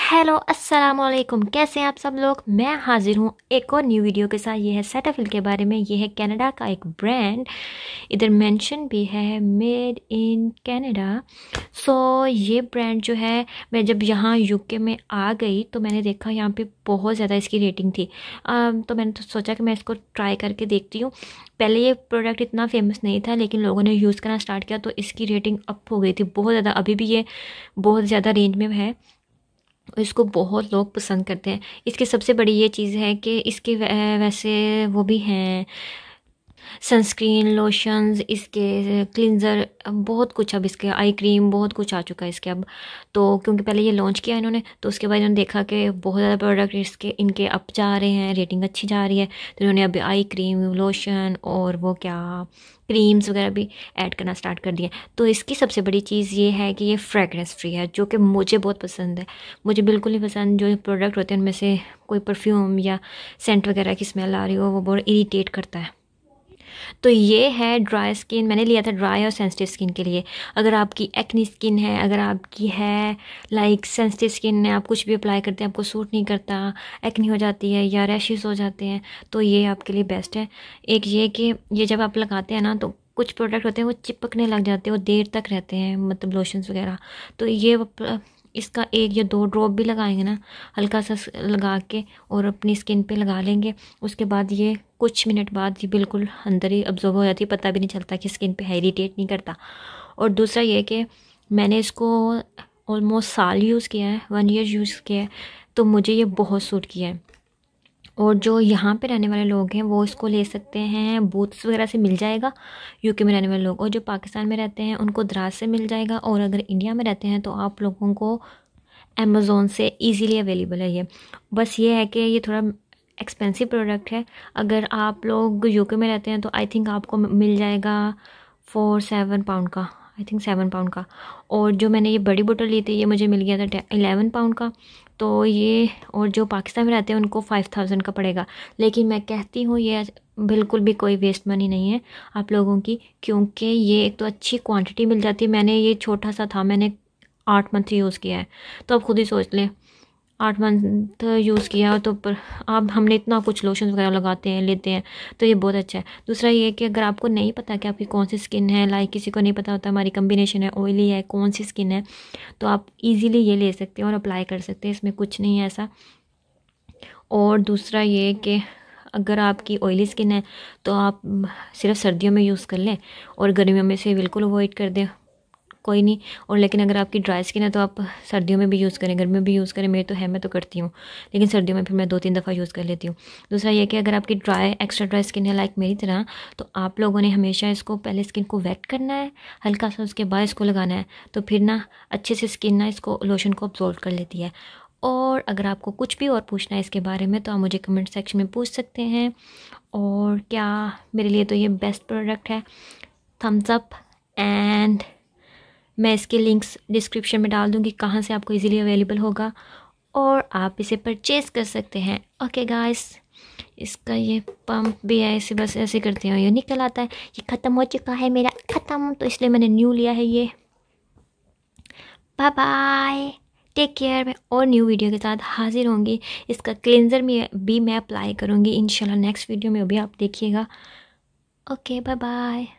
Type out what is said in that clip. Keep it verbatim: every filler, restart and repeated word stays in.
Hello अस्सलाम वालेकुम, कैसे हैं आप सब लोग। मैं हाजिर हूँ एक और न्यू वीडियो के साथ। ये है सेटाफिल के बारे में। ये है कनाडा का एक ब्रांड, इधर मेंशन भी है मेड इन कनाडा। सो ये ब्रांड जो है, मैं जब यहाँ यूके में आ गई तो मैंने देखा यहाँ पे बहुत ज़्यादा इसकी रेटिंग थी। आ, तो मैंने तो सोचा कि मैं इसको ट्राई करके देखती हूँ। पहले ये प्रोडक्ट इतना फेमस नहीं था, लेकिन लोगों ने यूज़ करना स्टार्ट किया तो इसकी रेटिंग अप हो गई थी बहुत ज़्यादा। अभी भी ये बहुत ज़्यादा रेंज में है, इसको बहुत लोग पसंद करते हैं। इसकी सबसे बड़ी ये चीज़ है कि इसके वैसे वो भी हैं सनस्क्रीन, लोशंस, इसके क्लिनज़र, बहुत कुछ। अब इसके आई क्रीम बहुत कुछ आ चुका है इसके अब तो, क्योंकि पहले ये लॉन्च किया इन्होंने तो उसके बाद इन्होंने देखा कि बहुत ज़्यादा प्रोडक्ट इसके इनके अप जा रहे हैं, रेटिंग अच्छी जा रही है, तो इन्होंने अभी आई क्रीम, लोशन और वो क्या क्रीम्स वगैरह भी ऐड करना स्टार्ट कर दिया। तो इसकी सबसे बड़ी चीज़ ये है कि ये फ्रेगरेंस फ्री है, जो कि मुझे बहुत पसंद है। मुझे बिल्कुल नहीं पसंद जो प्रोडक्ट होते हैं उनमें से कोई परफ्यूम या सेंट वगैरह की स्मेल आ रही हो, वो बहुत इरीटेट करता है। तो ये है ड्राई स्किन, मैंने लिया था ड्राई और सेंसिटिव स्किन के लिए। अगर आपकी एक्नी स्किन है, अगर आपकी है लाइक सेंसिटिव स्किन है, आप कुछ भी अप्लाई करते हैं आपको सूट नहीं करता, एक्नी हो जाती है या रैशेस हो जाते हैं, तो ये आपके लिए बेस्ट है। एक ये कि ये जब आप लगाते हैं ना तो कुछ प्रोडक्ट होते हैं वो चिपकने लग जाते हैं, वो देर तक रहते हैं, मतलब लोशंस वगैरह। तो ये इसका एक या दो ड्रॉप भी लगाएंगे ना हल्का सा लगा के और अपनी स्किन पे लगा लेंगे, उसके बाद ये कुछ मिनट बाद ये बिल्कुल अंदर ही अब्जॉर्ब हो जाती है, पता भी नहीं चलता कि स्किन पे है, इरिटेट नहीं करता। और दूसरा ये कि मैंने इसको ऑलमोस्ट साल यूज़ किया है, वन ईयर यूज़ किया है, तो मुझे ये बहुत सूट किया है। और जो यहाँ पे रहने वाले लोग हैं वो इसको ले सकते हैं, बूथ्स वगैरह से मिल जाएगा यूके में रहने वाले लोग, और जो पाकिस्तान में रहते हैं उनको दराज से मिल जाएगा, और अगर इंडिया में रहते हैं तो आप लोगों को अमेज़ोन से इजीली अवेलेबल है ये। बस ये है कि ये थोड़ा एक्सपेंसिव प्रोडक्ट है। अगर आप लोग यूके में रहते हैं तो आई थिंक आपको मिल जाएगा फोर सेवन पाउंड का, आई थिंक सेवन पाउंड का। और जो मैंने ये बड़ी बोतल ली थी ये मुझे मिल गया था इलेवन पाउंड का। तो ये, और जो पाकिस्तान में रहते हैं उनको फाइव थाउजेंड का पड़ेगा। लेकिन मैं कहती हूँ ये बिल्कुल भी कोई वेस्ट मनी नहीं है आप लोगों की, क्योंकि ये एक तो अच्छी क्वांटिटी मिल जाती है। मैंने ये छोटा सा था, मैंने आठ मंथ यूज़ किया है, तो अब खुद ही सोच लें आठ मंथ यूज़ किया तो पर अब हमने इतना कुछ लोशन वगैरह लगाते हैं, लेते हैं, तो ये बहुत अच्छा है। दूसरा ये कि अगर आपको नहीं पता कि आपकी कौन सी स्किन है, लाइक किसी को नहीं पता होता हमारी कम्बिनेशन है, ऑयली है, कौन सी स्किन है, तो आप इजीली ये ले सकते हैं और अप्लाई कर सकते हैं, इसमें कुछ नहीं है ऐसा। और दूसरा ये कि अगर आपकी ऑयली स्किन है तो आप सिर्फ सर्दियों में यूज़ कर लें और गर्मियों में से बिल्कुल अवॉइड कर दें, कोई नहीं। और लेकिन अगर आपकी ड्राई स्किन है तो आप सर्दियों में भी यूज़ करें, गर्मियों में भी यूज़ करें। मेरी तो है, मैं तो करती हूँ, लेकिन सर्दियों में फिर मैं दो तीन दफ़ा यूज़ कर लेती हूँ। दूसरा ये कि अगर आपकी ड्राई एक्स्ट्रा ड्राई स्किन है लाइक मेरी तरह, तो आप लोगों ने हमेशा इसको पहले स्किन को वेट करना है हल्का सा, उसके बाद इसको लगाना है, तो फिर ना अच्छे से स्किन ना इसको लोशन को अब्जॉर्ब कर लेती है। और अगर आपको कुछ भी और पूछना है इसके बारे में तो आप मुझे कमेंट सेक्शन में पूछ सकते हैं। और क्या, मेरे लिए तो ये बेस्ट प्रोडक्ट है, थम्स अप। एंड मैं इसके लिंक्स डिस्क्रिप्शन में डाल दूँगी कहाँ से आपको इजीली अवेलेबल होगा और आप इसे परचेज़ कर सकते हैं। ओके गाइस, इसका ये पंप भी है, इसे बस ऐसे करते हैं ये निकल आता है। ये ख़त्म हो चुका है मेरा, ख़त्म, तो इसलिए मैंने न्यू लिया है ये। Bye bye, take care. मैं और न्यू वीडियो के साथ हाजिर होंगी। इसका क्लेंजर में भी मैं अप्लाई करूँगी इंशाल्लाह नेक्स्ट वीडियो में, भी आप देखिएगा। Okay bye bye.